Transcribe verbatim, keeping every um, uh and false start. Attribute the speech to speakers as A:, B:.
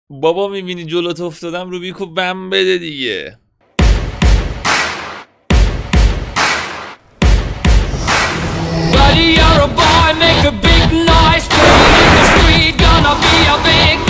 A: بابا میبینی جلوت افتادم روبیکو بم بده دیگه.
B: Buddy, you're a boy, make a big noise. Playing in the street, gonna be a big